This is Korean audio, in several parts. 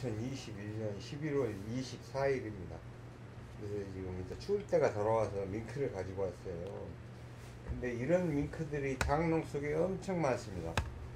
2021년 11월 24일입니다. 그래서 지금 이제 추울 때가 돌아와서 밍크를 가지고 왔어요. 근데 이런 밍크들이 장롱 속에 엄청 많습니다.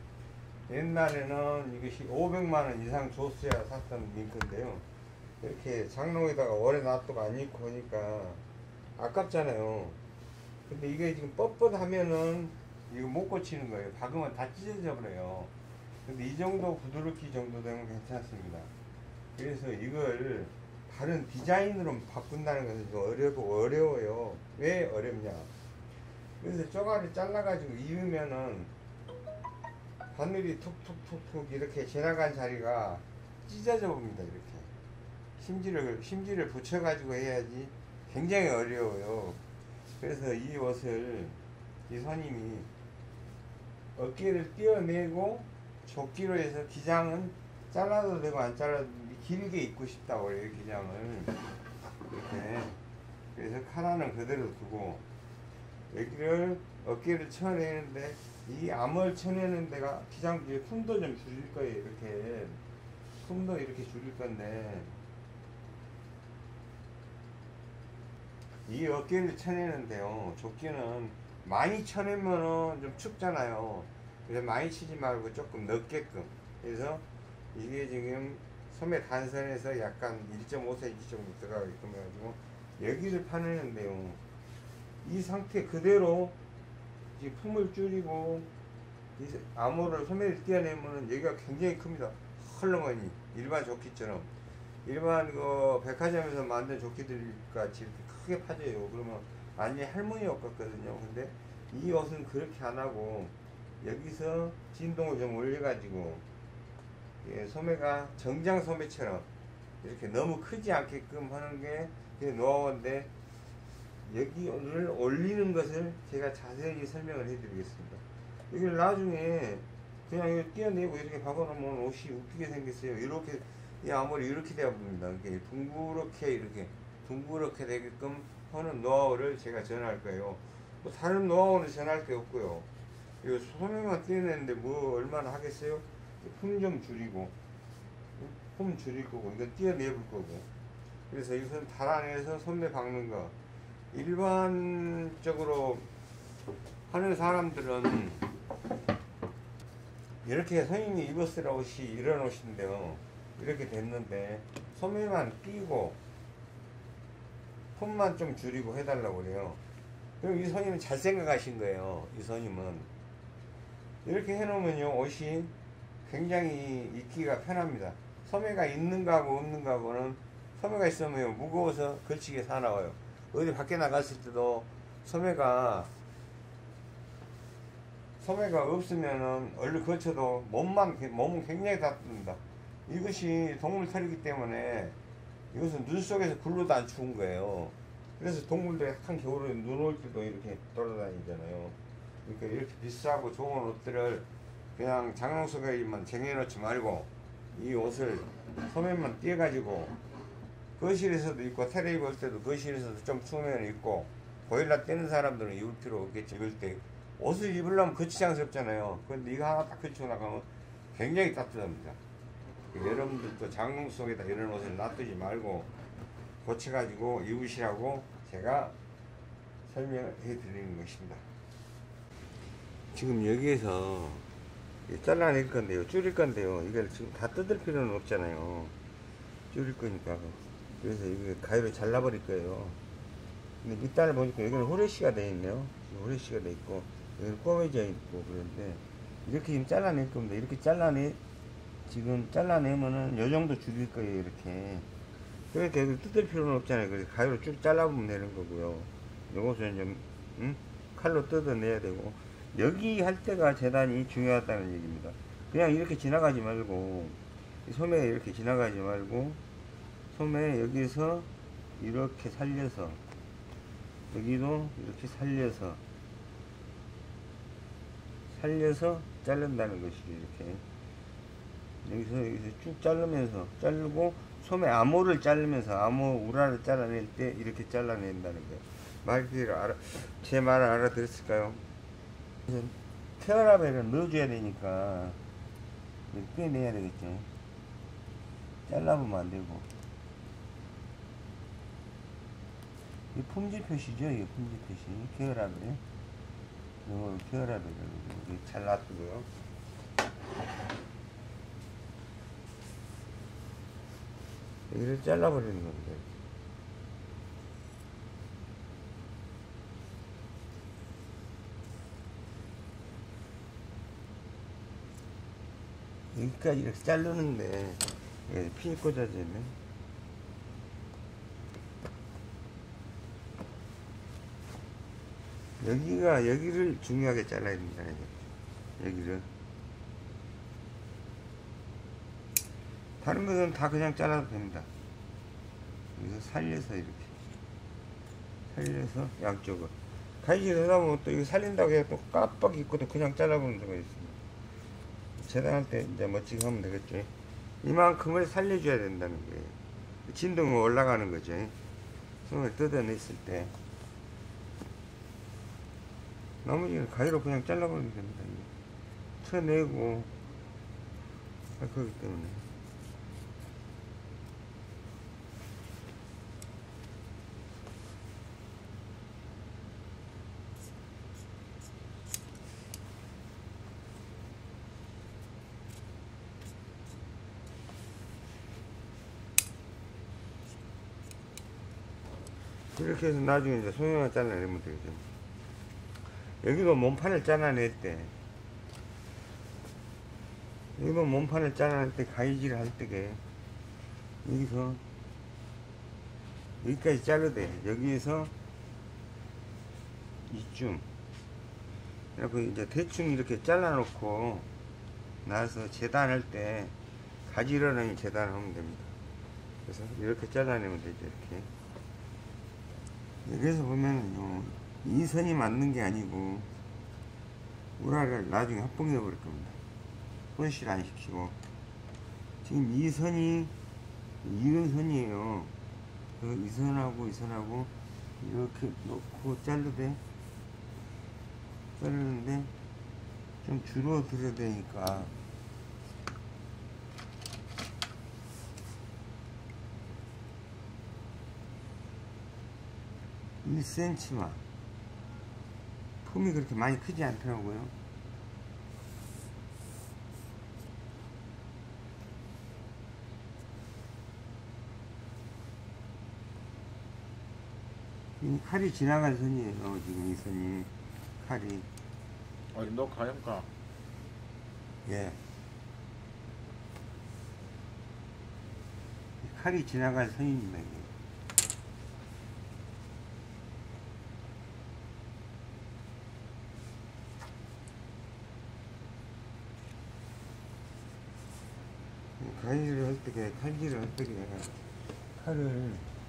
옛날에는 이것이 500만원 이상 줬어야 샀던 밍크인데요. 이렇게 장롱에다가 오래 놔두고 안 입고 하니까 아깝잖아요. 근데 이게 지금 뻣뻣하면은 이거 못 고치는 거예요. 박으면 다 찢어져 버려요. 근데 이 정도 부드럽기 정도 되면 괜찮습니다. 그래서 이걸 다른 디자인으로 바꾼다는 것은 좀 어려워요. 왜 어렵냐? 그래서 쪼가리 잘라가지고 입으면은 바늘이 툭툭툭툭 이렇게 지나간 자리가 찢어져 봅니다. 이렇게 심지를 붙여가지고 해야지 굉장히 어려워요. 그래서 이 옷을 이 선임이 어깨를 띄어내고 조끼로 해서 기장은 잘라도 되고 안 잘라도 길게 입고 싶다고 그래요. 기장을 이렇게. 그래서 카라는 그대로 두고 여기를 어깨를 쳐내는데 이 암을 쳐내는 데가 기장 뒤에 품도 좀 줄일 거예요. 이렇게 품도 이렇게 줄일 건데 이 어깨를 쳐내는데요, 조끼는 많이 쳐내면은 좀 춥잖아요. 그래서 많이 치지 말고 조금 넓게끔. 그래서 이게 지금 소매 단선에서 약간 1.5cm 정도 들어가게끔 해가지고 여기를 파내는데요, 이 상태 그대로 이 품을 줄이고 이 암호를 소매를 띄어내면은 여기가 굉장히 큽니다. 헐렁하니 일반 조끼처럼. 일반 그 백화점에서 만든 조끼들 같이 이렇게 크게 파져요. 그러면 완전히 할머니 옷 같거든요. 근데 이 옷은 그렇게 안 하고 여기서 진동을 좀 올려가지고 예, 소매가 정장 소매처럼 이렇게 너무 크지 않게끔 하는 게 노하우인데, 여기를 올리는 것을 제가 자세히 설명을 해드리겠습니다. 이걸 나중에 그냥 이거 띄어내고 이렇게 박아놓으면 옷이 웃기게 생겼어요. 이렇게 이 아무리 이렇게 되어 봅니다. 이렇게 둥그렇게 되게끔 하는 노하우를 제가 전할 거예요. 뭐 다른 노하우는 전할 게 없고요. 이거 소매만 띄어내는데 뭐 얼마나 하겠어요? 품 좀 줄이고, 품 줄일 거고, 이거 띄어내볼 거고. 그래서 이것은 달아내서 소매 박는 거. 일반적으로 하는 사람들은 이렇게 선생님이 입었을 옷이 이런 옷인데요, 이렇게 됐는데 소매만 끼고 품만 좀 줄이고 해달라고 그래요. 그럼 이 선임은 잘 생각하신 거예요. 이 선임은 이렇게 해놓으면요, 옷이 굉장히 입기가 편합니다. 소매가 있는 거하고 없는 거하고는, 소매가 있으면 무거워서 걸치게 사나워요. 어디 밖에 나갔을 때도 소매가 없으면은 얼른 걸쳐도 몸은 굉장히 따뜻합니다. 이것이 동물 털이기 때문에 이것은 눈 속에서 굴러도 안 추운 거예요. 그래서 동물들이 약한 겨울에 눈 올 때도 이렇게 돌아다니잖아요. 그러니까 이렇게 비싸고 좋은 옷들을 그냥 장롱 속에만 쟁여놓지 말고 이 옷을 소매만 띄어가지고 거실에서도 입고 테레비 볼 때도 거실에서도 좀 추우면 입고, 보일러 떼는 사람들은 입을 필요 없겠죠. 입을 때 옷을 입으려면 거치장스럽잖아요. 근데 이거 하나 딱 걸치고 나가면 굉장히 따뜻합니다. 여러분들도 장롱 속에다 이런 옷을 놔두지 말고 고쳐가지고 입으시라고 제가 설명을 해드리는 것입니다. 지금 여기에서 잘라낼 건데요, 줄일 건데요, 이걸 지금 다 뜯을 필요는 없잖아요. 줄일 거니까. 그래서 이거 가위로 잘라버릴 거예요. 근데 밑단을 보니까 여기는 후레쉬가 되어 있네요. 후레쉬가 되어 있고 여기는 꼬매져 있고. 그런데 이렇게 지금 잘라낼 겁니다. 이렇게 지금 잘라내면은 요 정도 줄일 거예요. 이렇게. 그러니까 여기 뜯을 필요는 없잖아요. 그래서 가위로 쭉 잘라보면 되는 거고요. 요것은 좀 칼로 뜯어내야 되고, 여기 할 때가 재단이 중요하다는 얘기입니다. 그냥 이렇게 지나가지 말고, 소매에 이렇게 지나가지 말고, 소매 여기서 이렇게 살려서, 여기도 이렇게 살려서 자른다는 것이죠. 이렇게 여기서 쭉 자르고 소매 암호를 자르면서, 암호 우라를 잘라낼 때 이렇게 잘라낸다는 거예요. 제 말을 알아들었을까요? 캐러라벨을 넣어줘야 되니까 빼내야 되겠죠. 잘라보면 안 되고. 이 품질 표시죠, 이게 품질 표시. 케어라벨. 이거 케어라벨을 이렇게 잘 놔두고요. 여기를 잘라버리는 겁니다. 여기까지 이렇게 자르는데 핀이 꽂아지네. 여기를 중요하게 잘라야 됩니다. 여기를. 다른 것은 다 그냥 잘라도 됩니다. 여기서 살려서 이렇게 살려서 양쪽을 가위질 하다 보면 또 이거 살린다고 해서 또 깜빡 있거든. 그냥 잘라보는 수가 있습니다. 재단할 때 이제 멋지게 하면 되겠죠. 이만큼을 살려줘야 된다는 거예요. 진동이 올라가는 거죠. 손을 뜯어냈을 때 나머지는 가위로 그냥 잘라버리면 됩니다. 쳐내고 할 거기 때문에. 이렇게 해서 나중에 이제 소형을 잘라내면 되겠죠. 여기도 몸판을 잘라낼 때, 여기도 몸판을 잘라낼 때 가위질을 할 때게 여기서 여기까지 자르되 여기에서 이쯤 그래서 이제 대충 이렇게 잘라놓고 나서 재단할 때 가지런하게 재단하면 됩니다. 그래서 이렇게 잘라내면 되죠. 이렇게. 여기서 보면은요, 이 선이 맞는 게 아니고 우라를 나중에 합봉해 버릴 겁니다. 혼실 안 시키고. 지금 이 선이 이런 선이에요. 이 선하고 이 선하고 이렇게 놓고 자르는데 좀 줄어들어야 되니까 (1cm만) 품이 그렇게 많이 크지 않더라고요. 이 칼이 지나갈 선이에요. 지금 이 선이 칼이. 아니 너 가니까. 예. 칼이 지나갈 선입니다. 이게. 가위질을 할 때, 칼질을 할 때, 칼을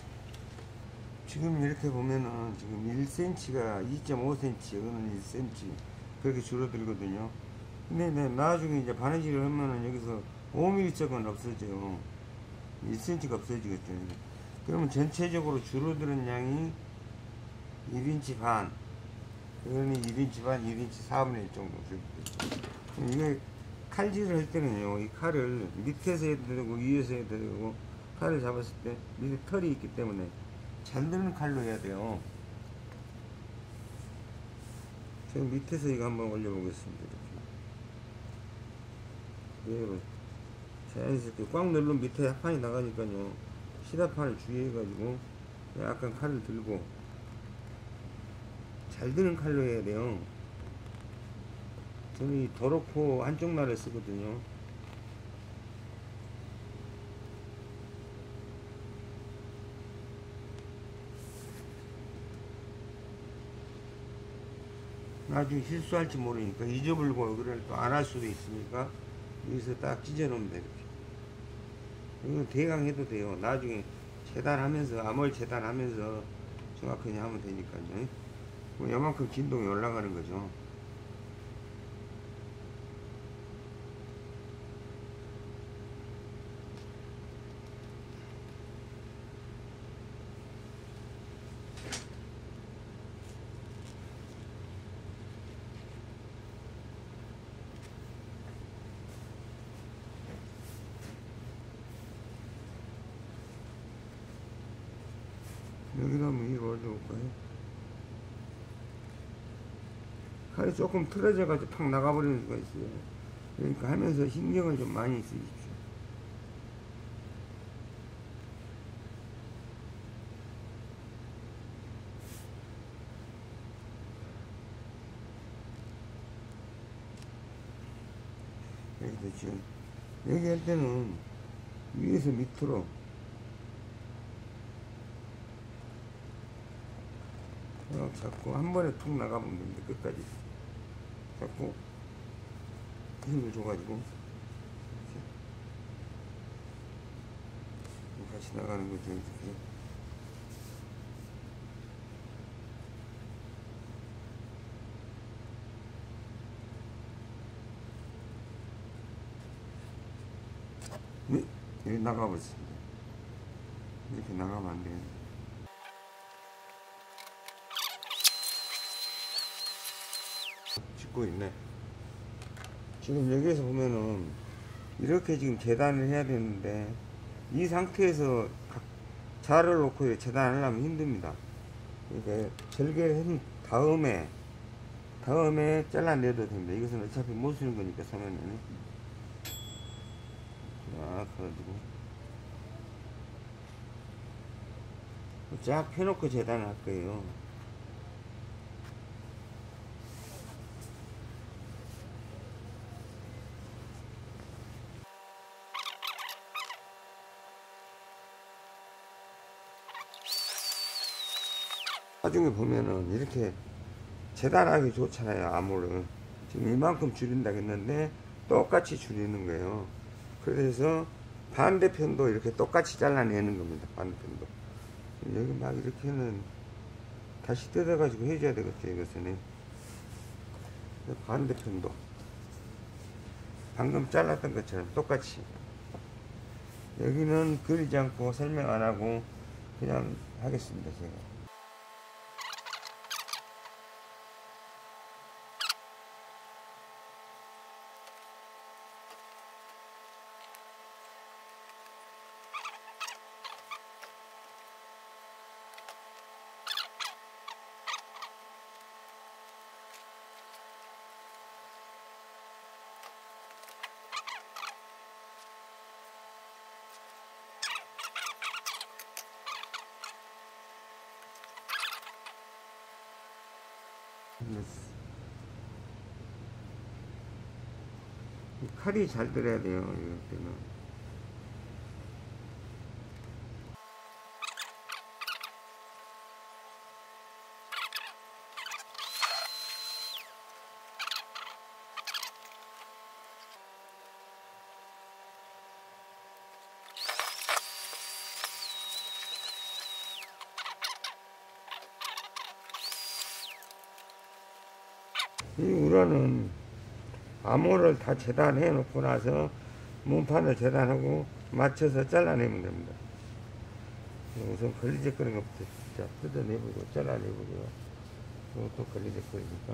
지금 이렇게 보면은 지금 1cm가 2.5cm, 이거는 1cm 그렇게 줄어들거든요. 근데 나중에 이제 바느질을 하면은 여기서 5mm짝은 없어져요. 1cm가 없어지겠죠. 그러면 전체적으로 줄어드는 양이 1인치 반, 그러니 1인치 반, 1인치 4분의 1 정도. 이게 칼질을 할 때는요, 이 칼을 밑에서 해도 되고 위에서 해도 되고, 칼을 잡았을 때 밑에 털이 있기 때문에 잘 드는 칼로 해야 돼요. 제가 밑에서 이거 한번 올려보겠습니다. 이렇게. 자연스럽게 꽉 누르면 밑에 합판이 나가니까요, 시다판을 주의해가지고 약간 칼을 들고 잘 드는 칼로 해야 돼요. 저는 이 도로코 한쪽 날을 쓰거든요. 나중에 실수할지 모르니까 잊어버리고 그걸 또 안 할 수도 있으니까 여기서 딱 찢어 놓으면 돼. 이렇게. 이거 대강 해도 돼요. 나중에 재단하면서, 암홀 재단하면서 정확하게 하면 되니까요. 뭐 요만큼 진동이 올라가는 거죠. 여기다 한번 위로 올려볼까요? 칼이 조금 틀어져가지고 팍 나가버리는 수가 있어요. 그러니까 하면서 신경을 좀 많이 쓰십시오. 여기 됐죠. 여기 할 때는 위에서 밑으로 잡고 한 번에 툭 나가보면 됩니다. 끝까지 잡고 힘을 줘가지고 이렇게 같이 나가는 거죠. 이렇게. 네, 이렇게 나가버렸습니다. 이렇게 나가면 안 돼요. 짓고 있네. 지금 여기에서 보면은 이렇게 지금 재단을 해야 되는데 이 상태에서 자를 놓고 재단을 하면 힘듭니다. 이렇게 절개를 한 다음에 잘라내도 됩니다. 이것은 어차피 못 쓰는 거니까 소면에는 쫙 걸어주고 쫙 펴놓고 재단을 할 거예요. 나중에 보면은 이렇게 재단하기 좋잖아요. 암호를 지금 이만큼 줄인다고 했는데 똑같이 줄이는 거예요. 그래서 반대편도 이렇게 똑같이 잘라내는 겁니다. 반대편도 여기 막 이렇게는 다시 뜯어 가지고 해줘야 되겠죠. 이것은 반대편도 방금 잘랐던 것처럼 똑같이 여기는 그리지 않고 설명 안 하고 그냥 하겠습니다. 제가 칼이 잘 들어야 돼요. 이럴 때는 이 우라는 암호를 다 재단해 놓고 나서 문판을 재단하고 맞춰서 잘라내면 됩니다. 우선 걸리적거리는 것부터 진짜 뜯어내보고 잘라내보고 이것도 걸리적거리니까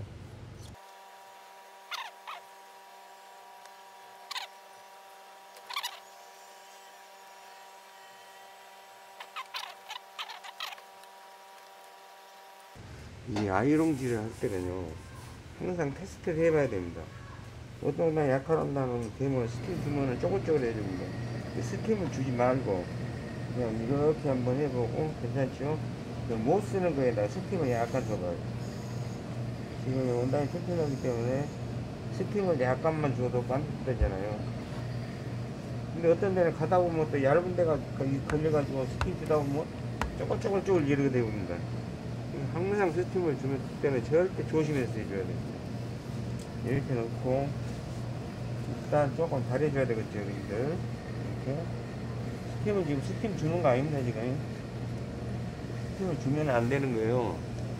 이 아이롱질을 할 때는요 항상 테스트를 해봐야 됩니다. 어떤 날 약하다면 되면 스팀 주면은 쪼글쪼글 해줍니다. 스팀을 주지 말고 그냥 이렇게 한번 해보고 괜찮죠? 못 쓰는 거에다 스팀을 약간 줘봐요. 지금 원단이 튼튼하기 때문에 스팀을 약간만 줘도 반듯하잖아요. 근데 어떤 데는 가다 보면 또 얇은 데가 걸려가지고 스팀 주다 보면 쪼글쪼글 이렇게 되옵니다. 항상 스팀을 주면 때는 절대 조심해서 해줘야 돼요. 이렇게 넣고 일단 조금 달여줘야 되겠죠. 여러분들 이렇게 스팀을 지금 스팀 주는 거 아닙니다. 지금 스팀을 주면 안 되는 거예요.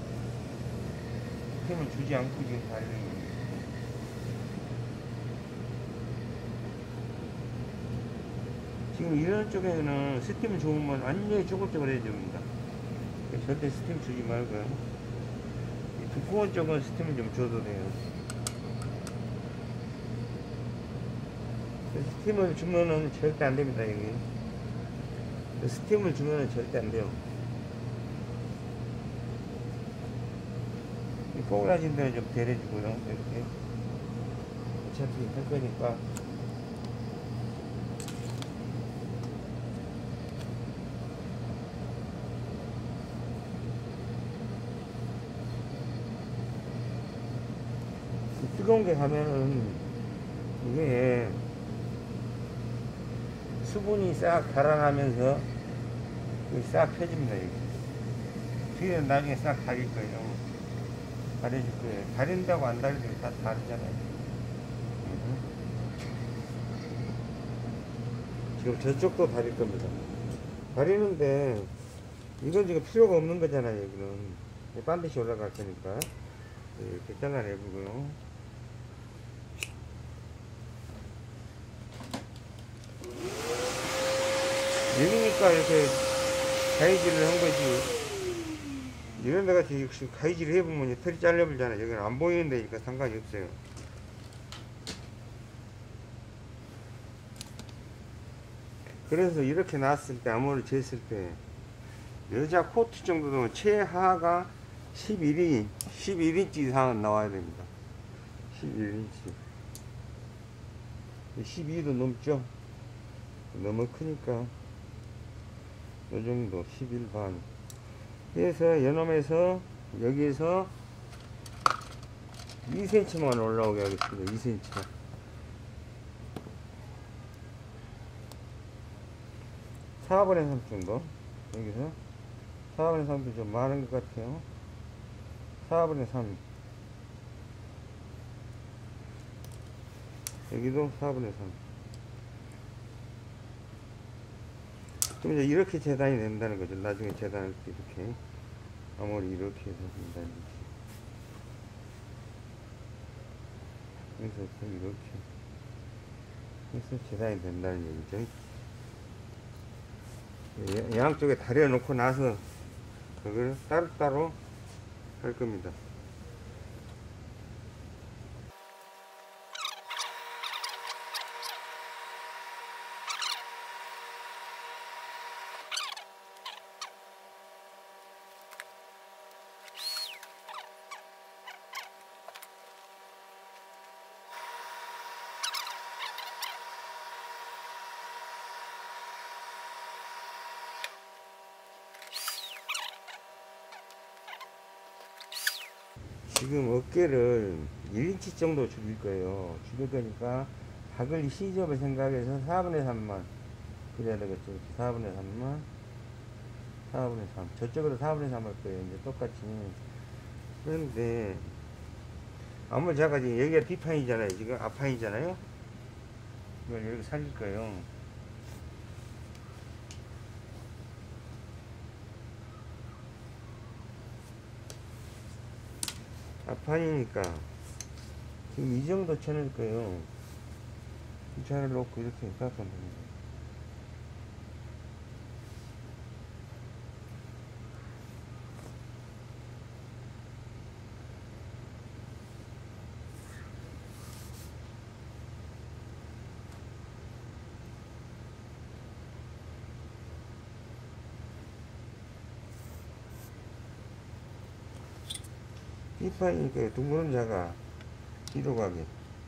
스팀을 주지 않고 지금 달리는 거예요. 지금 이런 쪽에는 스팀을 주면 완전히 쪼글쪼글 해줍니다. 절대 스팀 주지 말고요. 두꺼운 쪽은 스팀을 좀 줘도 돼요. 스팀을 주면은 절대 안 됩니다. 여기 스팀을 주면은 절대 안 돼요. 꼬그라진 데는 좀 데려주고요. 이렇게. 어차피 할 거니까. 뜨거운 게 가면은 이게 수분이 싹 달아나면서 여기 싹 펴집니다. 여기. 뒤에는 나중에 싹 가릴 거예요. 가려줄 거예요. 가린다고 안 가려도 다 다르잖아요. 지금 저쪽도 다릴 겁니다. 가리는데 이건 지금 필요가 없는 거잖아요. 여기는 반드시 올라갈 거니까 이렇게 잘라내고요. 여기니까 이렇게 가위질을 한 거지. 이런 데 같이 역시 가위질을 해보면 털이 잘려버리잖아요. 여기는 안 보이는 데니까 상관이 없어요. 그래서 이렇게 놨을 때, 암호를 쟀을 때, 여자 코트 정도는 최하가 11인치 이상은 나와야 됩니다. 11인치. 12도 넘죠? 너무 크니까, 요 정도, 11반. 그래서 연놈에서, 여기에서 2cm만 올라오게 하겠습니다. 2cm. 4분의 3 정도. 여기서 4분의 3도 좀 많은 것 같아요. 4분의 3. 여기도 4분의 3. 그럼 이제 이렇게 재단이 된다는 거죠. 나중에 재단할 때 이렇게. 아무리 이렇게 해서 된다는 거지. 그래서 이렇게 해서 재단이 된다는 얘기죠. 양쪽에 다려 놓고 나서 그걸 따로따로 할 겁니다. 지금 어깨를 1인치 정도 줄일 거예요. 줄일 거니까 박을 시접을 생각해서 4분의 3만 그래야 되겠죠. 4분의 3만 4분의 3 저쪽으로 4분의 3 할 거예요. 이제 똑같이. 그런데 아무리 제가 지금 여기가 B판이잖아요. 지금 앞판이잖아요. 이걸 여기 살릴 거예요. 앞판이니까 지금 이 정도 쳐낼 거예요. 이 차를 놓고 이렇게 깎아면 됩니다. B판이니까 둥그런 자가 뒤로 가게.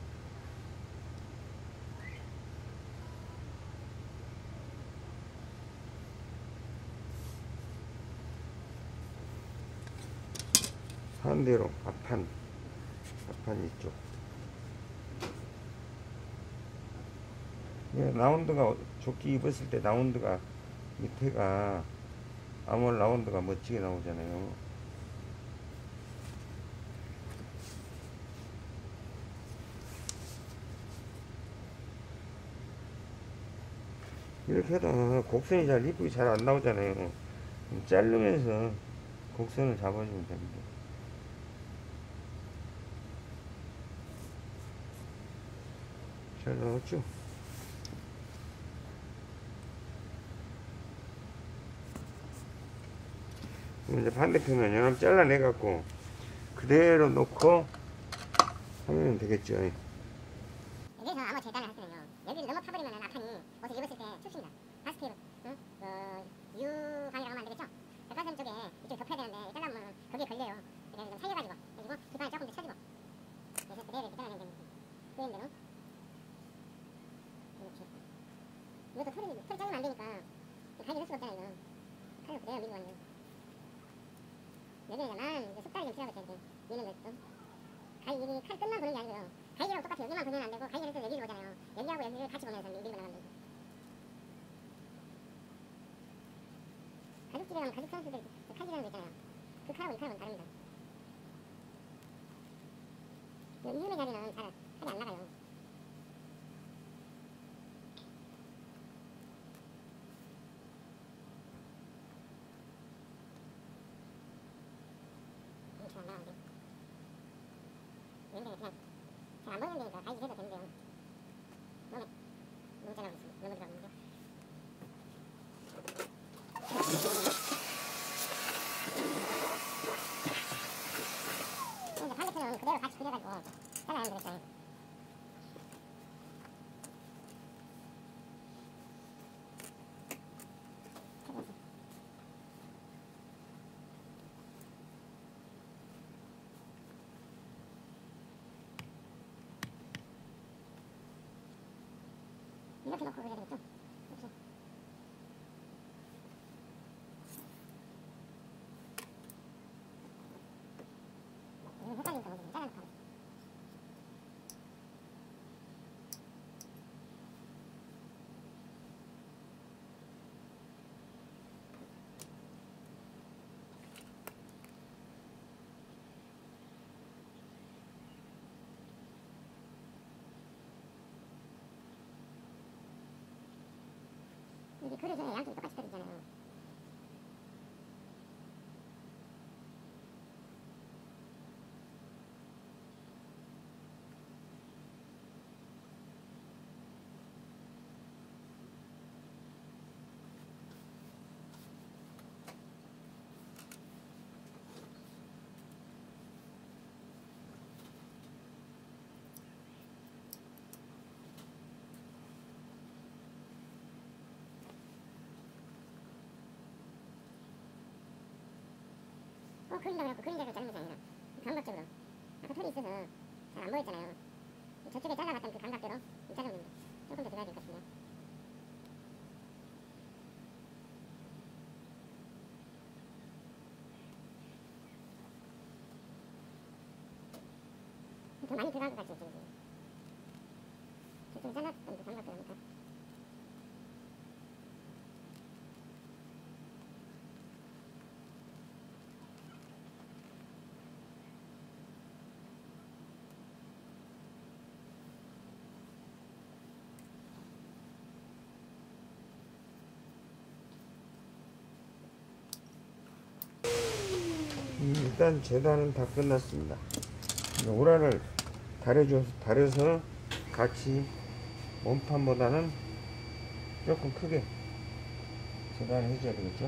반대로 앞판 이쪽. 라운드가 조끼 입었을 때 라운드가 밑에가 아몰 라운드가 멋지게 나오잖아요. 이렇게 하다가 곡선이 잘 이쁘게 잘 안 나오잖아요. 자르면서 곡선을 잡아주면 됩니다. 잘 나왔죠? 그럼 이제 반대편은 연합 잘라내갖고 그대로 놓고 하면 되겠죠. 여기서 아무 재단을 하시면요. 여기를 넘어 파버리면 앞판이 옷을 입었을 때 춥습니다. 마스크, 응? 유방이라고 하면 안 되겠죠? 백화점 쪽에 이쪽 덮여야 되는데 잘라보면 거기에 걸려요. 그래서 좀 살려가지고. 그리고 털이 잘리면 안 되니까 가위를 할 수가 없잖아 이거. 칼을 그대로 밀고 가는 거. 여기에만 이제 속달이 좀 필요하겠지 이렇게 미는 거 있어. 이게 칼 끝만 보는 게 아니고요. 가위랑 똑같이 여기만 보면 안 되고 가위를 해서 여기로 오잖아요. 여기하고 여기를 같이 보면서 밀고 나가는 거죠. 가죽집에 가면 가죽 사람들이 칼질하는 거 있잖아요. 그 칼하고 이 칼은 다릅니다. 이음의 자리는 잘 칼이 안 나가요. 이게 잘 안 나가는데. 근데 그냥 잘 안 보이는 데니까 가위질 해도 되는데요. 너무 잘나가고 있습니다. 너무 들어가고 있는데. 이제 반대편은 그대로 같이 그려가지고 잘라내면 되겠어요. 이렇게 놓고 그려야 되겠죠? 이렇게. 이거 헷갈리니까 먼저 잘라놓고 하겠습니다. 이게 그려져야 양쪽이 똑같이 그려지잖아요. 그린다고 해갖고 그린 데서 자른 것이 아니라 감각적으로 아까 털이 있어서 잘 안 보였잖아요. 저쪽에 잘라봤던 그 감각대로 자르면 됩니다. 조금 더 들어가야 될 것 같습니다. 더 많이 들어간 것 같죠 지금. 저쪽에 잘랐던 그 감각대로니까. 일단 재단은 다 끝났습니다. 오라를 다려서 같이 몸판보다는 조금 크게 재단을 해줘야 되겠죠.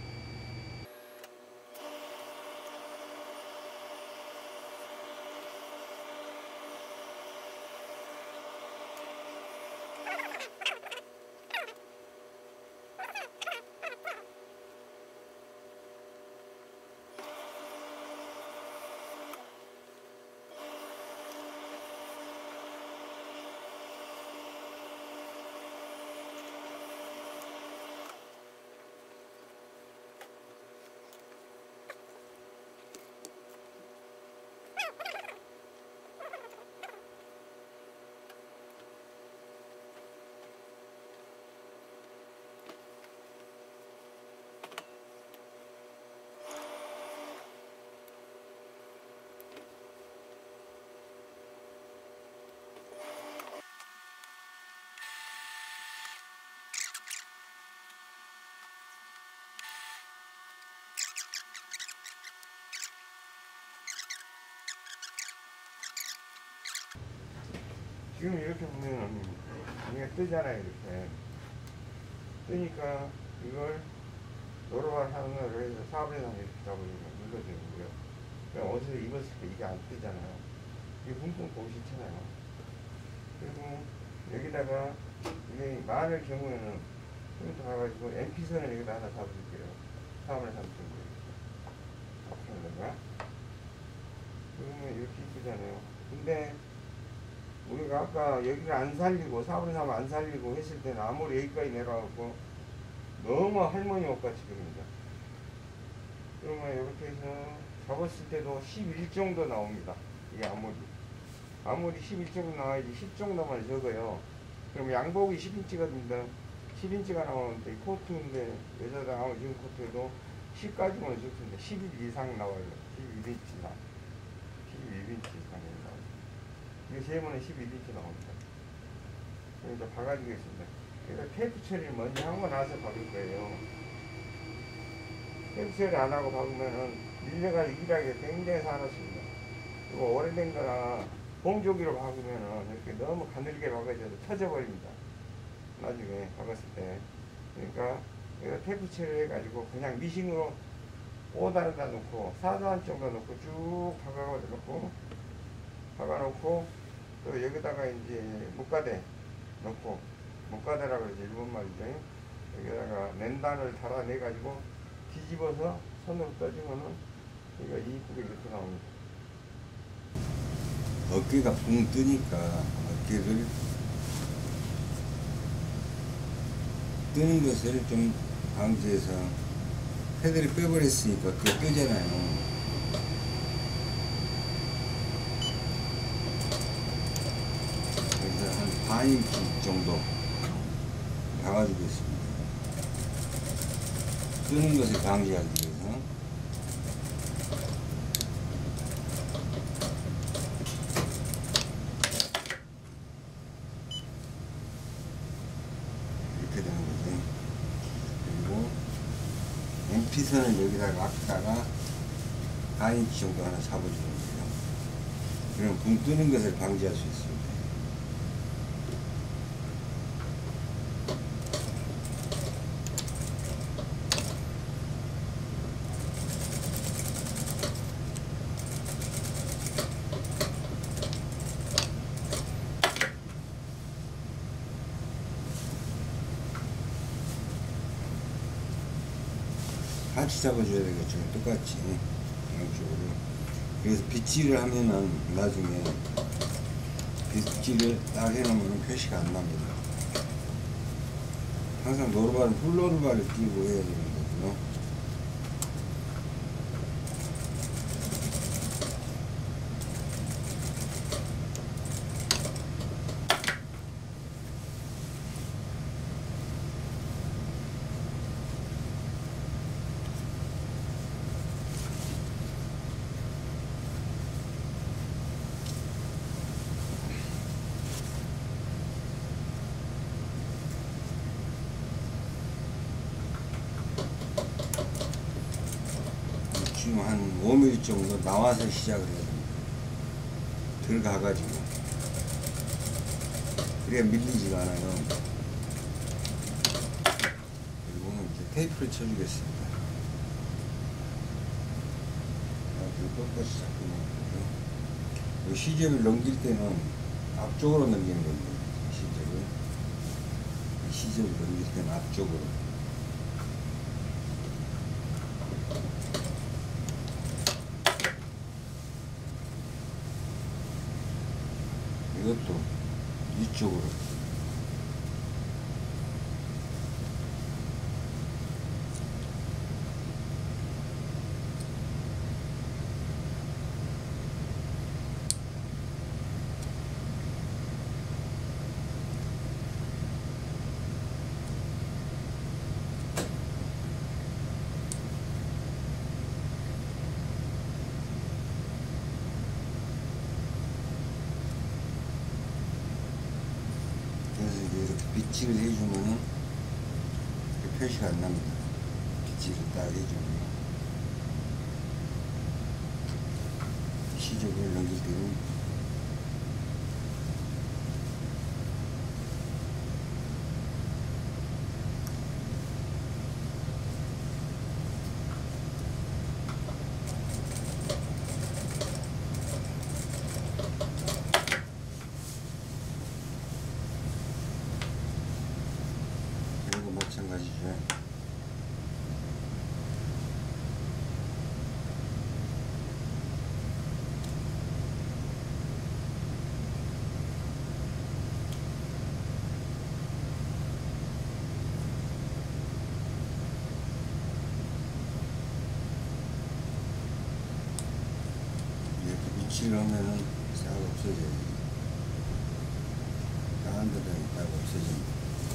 지금 이렇게 보면 이게 뜨잖아요. 이렇게 뜨니까 이걸 노루발 하는 걸 해서 4분의 3 이렇게 잡으면 눌러주는고요. 그러니까 옷을 입었을 때 이게 안 뜨잖아요. 이게 붕붕 보기 싫잖아요. 그리고 여기다가 이게 많을 경우에는 좀 더 가가지고 MP선을 여기다 하나 잡아줄게요. 4분의 3 정도 이렇게 하다가 그러면 이렇게 이쁘잖아요. 근데 우리가 아까 여기를 안 살리고 4분의 3 안 살리고 했을 때는 아무리 여기까지 내려가고 너무 할머니 옷같이 그립니다. 그러면 이렇게 해서 잡았을 때도 11 정도 나옵니다. 이게 아무리 11 정도 나와야지 10 정도만 적어요. 그럼 양복이 10인치거든요. 10인치가 나오는데 코트인데 여자들 아무 지금 코트에도 10까지만 적습니다. 11 이상 나와요. 11인치 이상. 11인치 이상이 나와요. 이거 세면은 11인치 나옵니다. 그럼 이제 박아주겠습니다. 그래서 테이프 처리를 먼저 하고 나서 박을 거예요. 테이프 처리 안 하고 박으면은 밀려가지고 일하기가 굉장히 사납습니다. 그리고 오래된 거나 봉조기로 박으면은 이렇게 너무 가늘게 박아져서 터져버립니다. 나중에 박았을 때. 그러니까 이거 테이프 처리를 해가지고 그냥 미싱으로 5단에다 놓고 4단 정도 놓고 쭉 박아놓고 또 여기다가 이제 목가대 넣고, 목가대라고 그러지 일본 말이죠. 여기다가 맨단을 달아내가지고 뒤집어서 손으로 떠주면은 이거 이쁘게 이렇게 나옵니다. 어깨가 붕 뜨니까 어깨를 뜨는 것을 좀 방지해서 패드를 빼버렸으니까 그게 뜨잖아요. 그래서 한 반인치 정도 박아주겠습니다. 뜨는 것을 방지하기 위해서. 이렇게 되는 거지. 그리고 MP선을 여기다가 놨다가 반인치 정도 하나 잡아주는 거예요. 그럼 붕 뜨는 것을 방지할 수 있습니다. 같이 잡아줘야 되겠죠. 똑같이 양쪽으로. 그래서 빗질을 하면은 나중에 빗질을 딱 해놓으면 표시가 안 납니다. 항상 노루발은 훌노루발을 끼고 해야 되는 거고요. 지금 한 5mm 정도 나와서 시작을 해야 됩니다. 들어가가지고. 그래야 밀리지가 않아요. 그리고 이제 테이프를 쳐주겠습니다. 이렇게 똑같이 잡고 놓고요. 시접을 넘길 때는 앞쪽으로 넘기는 겁니다. 시접을 넘길 때는 앞쪽으로. 이것도 이쪽으로. 그래서 이제 이렇게 빗질을 해주면은 표시가 안 납니다. 빗질을 딱 해주면 시접을 넘길 때는 그리고 마찬가지죠. 며칠 하면은 싹 없어져요. 딴 데다 딱 없어집니다.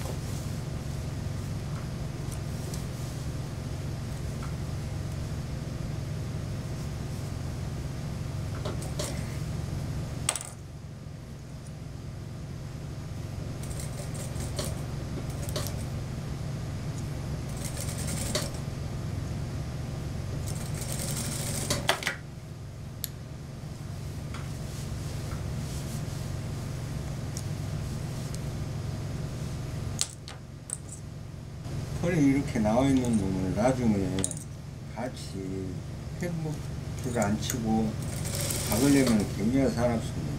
털이 이렇게 나와 있는 놈을 나중에 같이 팩부트를 안 치고 박으려면 굉장히 사납습니다.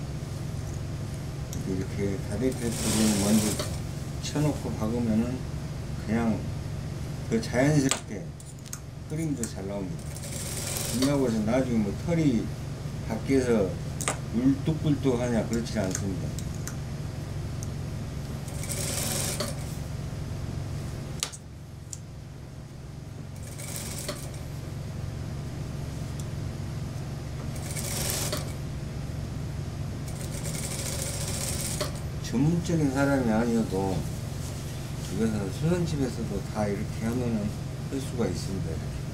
이렇게 다대패트를 먼저 쳐놓고 박으면은 그냥 그 자연스럽게 그림도 잘 나옵니다. 그러고 해서 나중에 뭐 털이 밖에서 울뚝불뚝 하냐 그렇지 않습니다. 전문적인 사람이 아니어도 이것은 수선집에서도 다 이렇게 하면은 할 수가 있습니다.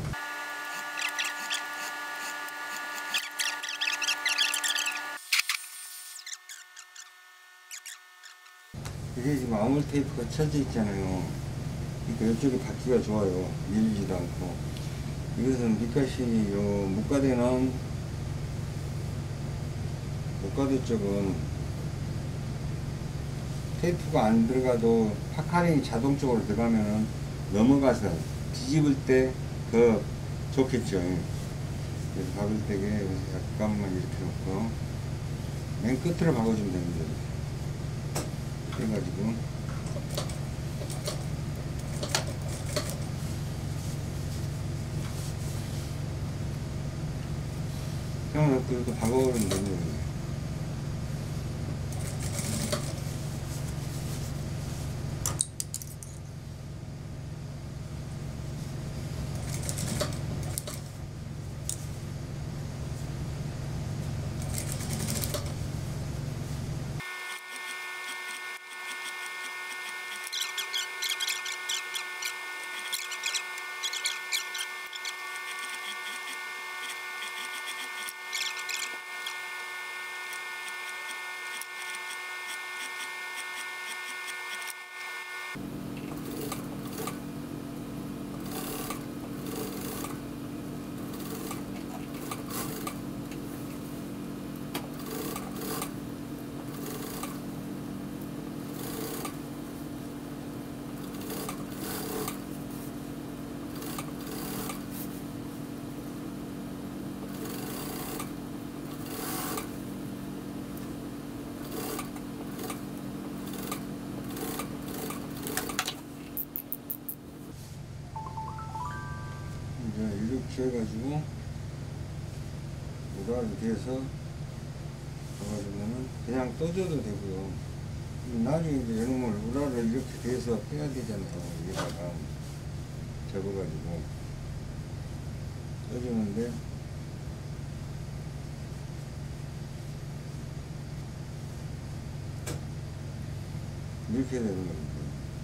이게 지금 아몰 테이프가 쳐져 있잖아요. 그러니까 이쪽이 받기가 좋아요. 밀리지도 않고. 이것은 밑가시 요 목가대는 목가대 쪽은 테이프가 안 들어가도 파카링이 자동적으로 들어가면은 넘어가서 뒤집을 때 더 좋겠죠. 그래서 박을 때게 약간만 이렇게 놓고 맨 끝으로 박아주면 됩니다. 그래가지고 그냥 이렇게 박아버리면 됩니다. 이렇게 해가지고 우라를 대서 잡아주면은 그냥 떠줘도 되고요. 나중에 이제 이놈을 우라를 이렇게 대서 빼야 되잖아요. 여기다가 접어가지고 떠주는데 이렇게 되는 겁니다.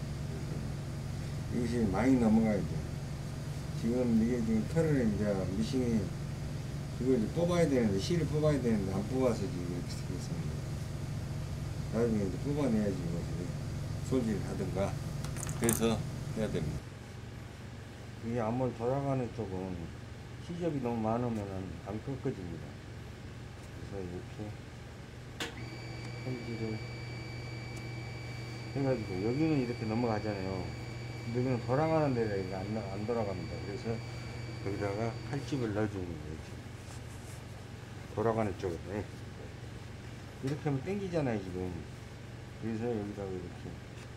이것이 많이 넘어가야 돼요. 지금 이게 지금 털을 이제 미싱이 이걸 이제 뽑아야 되는데 실을 뽑아야 되는데 안 뽑아서 지금 이렇게 생겼습니다. 나중에 이제 뽑아내야지 이것을 손질을 하든가 그래서 해야 됩니다. 이게 한번 돌아가는 쪽은 시접이 너무 많으면 안 꺾어집니다. 그래서 이렇게 손질을 해가지고 여기는 이렇게 넘어가잖아요. 여기는 돌아가는 데가 이게 안 돌아갑니다. 그래서 여기다가 칼집을 넣어주는 거예요. 지금. 돌아가는 쪽에 이렇게 하면 땡기잖아요 지금. 그래서 여기다가 이렇게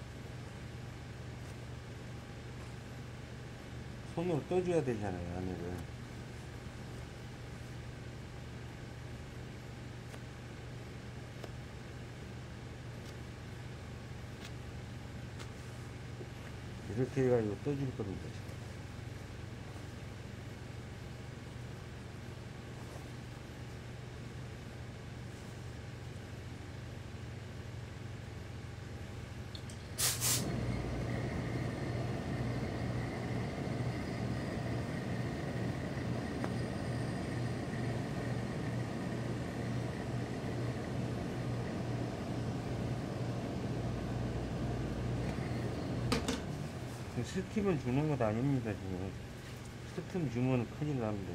손으로 떠줘야 되잖아요 안에를. 이렇게 해가지고 떠줄 겁니다. 스팀을 주는 것 아닙니다, 지금. 스팀 주면 큰일 납니다.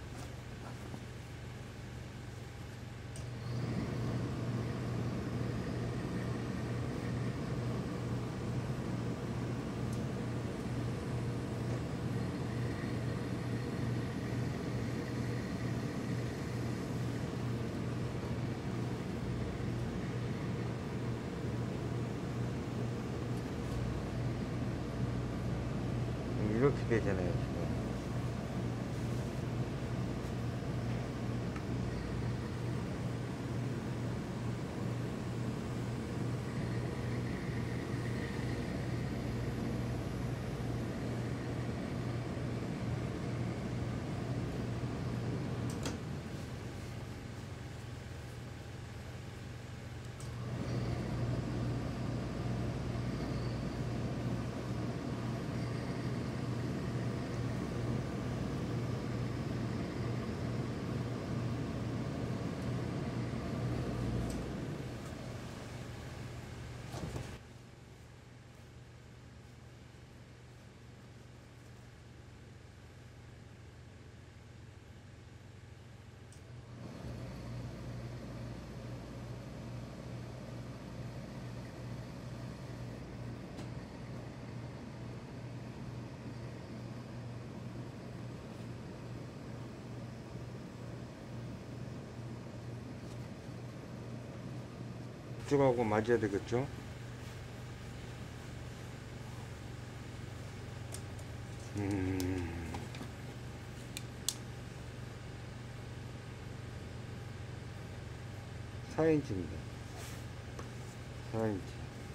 이렇게 되잖아요, 지금. 이쪽하고 맞아야 되겠죠? 음. 4인치입니다. 4인치.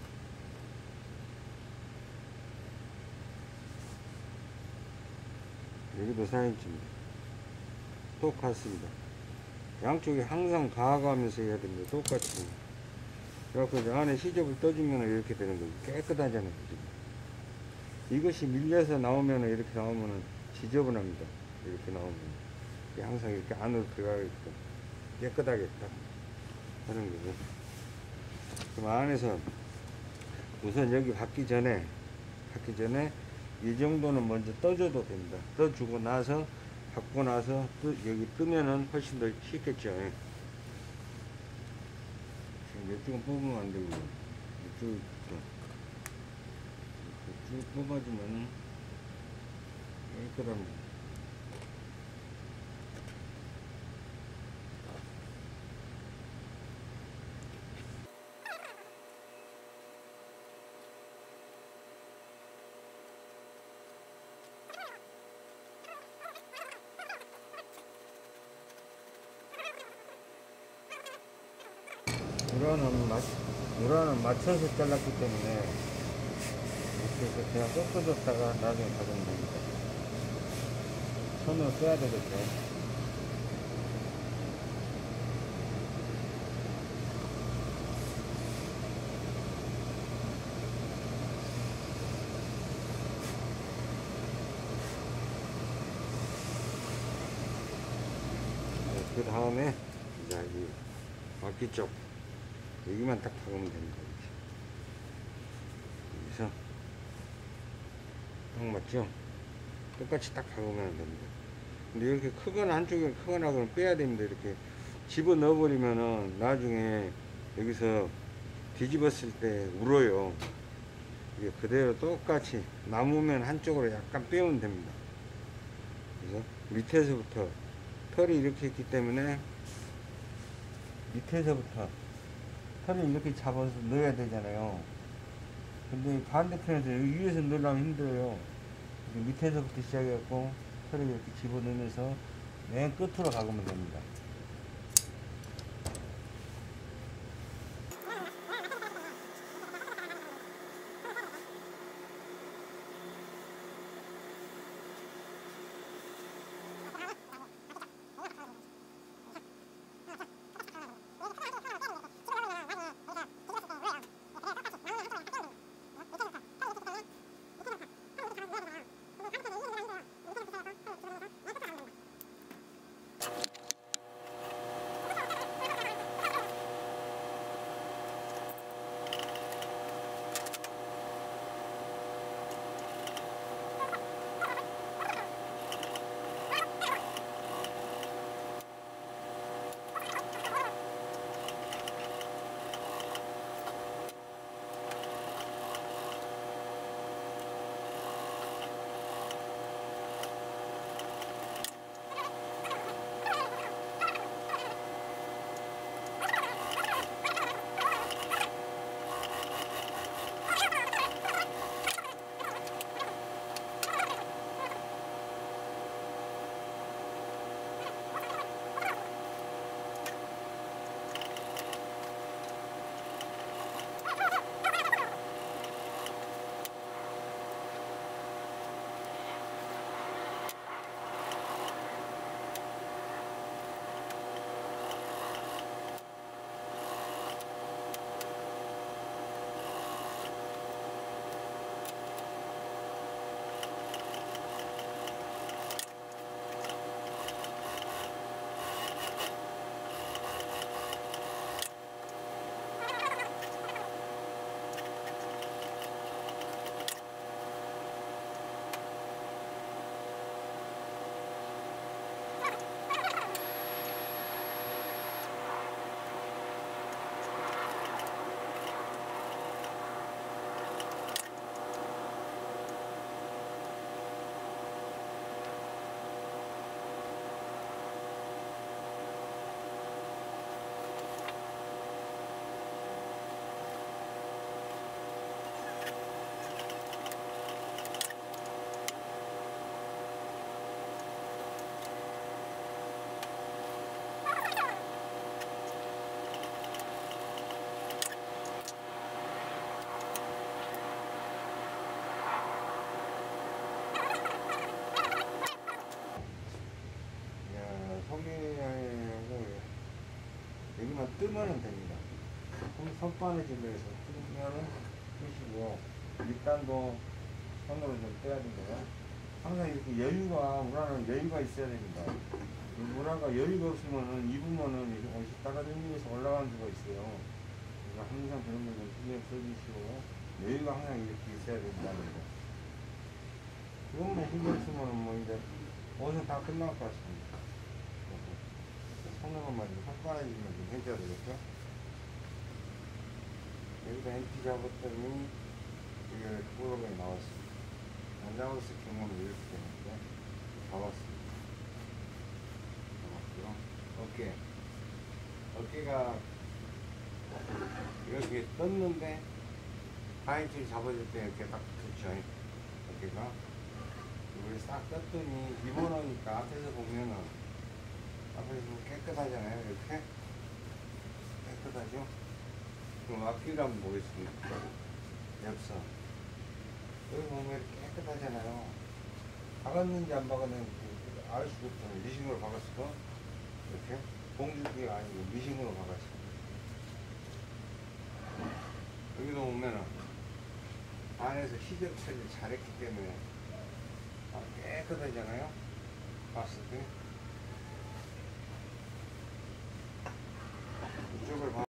여기도 4인치입니다. 똑같습니다. 양쪽에 항상 봐가면서 해야 됩니다. 똑같이. 그래갖고 이제 안에 시접을 떠주면 이렇게 되는 거예요. 깨끗하잖아요, 지금. 이것이 밀려서 나오면 이렇게 나오면 지저분합니다. 이렇게 나오면. 이게 항상 이렇게 안으로 들어가게끔 깨끗하게 딱 하는 거고. 그럼 안에서 우선 여기 받기 전에 이 정도는 먼저 떠줘도 됩니다. 떠주고 나서 받고 나서 여기 뜨면은 훨씬 더 쉽겠죠. 이쪽은 뽑으면 안 되고 이쪽부터 쭉 뽑아주면은 깨끗합니다. 우라는 맞춰서 잘랐기 때문에 이렇게 해서 그냥 꺾어줬다가 나중에 가져오면 됩니다. 손으로 써야 되겠죠. 그 다음에 이제 이 바퀴 쪽 여기만 딱 박으면 됩니다. 여기서 딱 맞죠? 똑같이 딱 박으면 됩니다. 근데 이렇게 크거나 한쪽에 크거나 그러면 빼야 됩니다. 이렇게 집어 넣어 버리면은 나중에 여기서 뒤집었을 때 울어요. 이게 그대로 똑같이 남으면 한쪽으로 약간 빼면 됩니다. 그래서 밑에서부터 털이 이렇게 있기 때문에 밑에서부터 털을 이렇게 잡아서 넣어야 되잖아요. 근데 반대편에서 여기 위에서 넣으려면 힘들어요. 밑에서부터 시작해갖고 털을 이렇게 집어넣으면서 맨 끝으로 가보면 됩니다. 뜨면 됩니다. 그럼 손바느질로해서 뜨면은 뜨시고 밑단도 손으로 좀 떼야 되고요. 항상 이렇게 여유가 문화는 여유가 있어야 됩니다. 이 문화가 여유가 없으면은 입으면은 이렇게 옷이 따라다니면서 올라가는 수가 있어요. 그러니까 항상 그런 걸 좀 신경 써주시고 여유가 항상 이렇게 있어야 된다는 거. 그것만 신경 쓰면은 뭐 이제 옷은 다 끝날 것 같습니다. 손으로만 좀 손바느질만 좀 해줘야 되겠죠? 여기다 MP 잡았더니 이게 프로그램이 나왔습니다. 안 잡았을 경우는 이렇게 되는데 잡았습니다. 잡았고요. 어깨가 이렇게 떴는데 하이줄 잡아줄 때 이렇게 딱 좋죠. 어깨가 이걸 싹 떴더니 입어놓으니까 앞에서 보면은 앞에서 보면 깨끗하잖아요. 이렇게 깨끗하죠. 그럼 앞뒤를 한번 보겠습니다. 옆선 여기 보면 이렇게 깨끗하잖아요. 박았는지 안 박았는지 알 수가 없잖아요. 미싱으로 박았어. 이렇게 봉주기가 아니고 미싱으로 박았어. 여기도 보면은 안에서 시접 처리를 잘했기 때문에 깨끗하잖아요. 봤을 때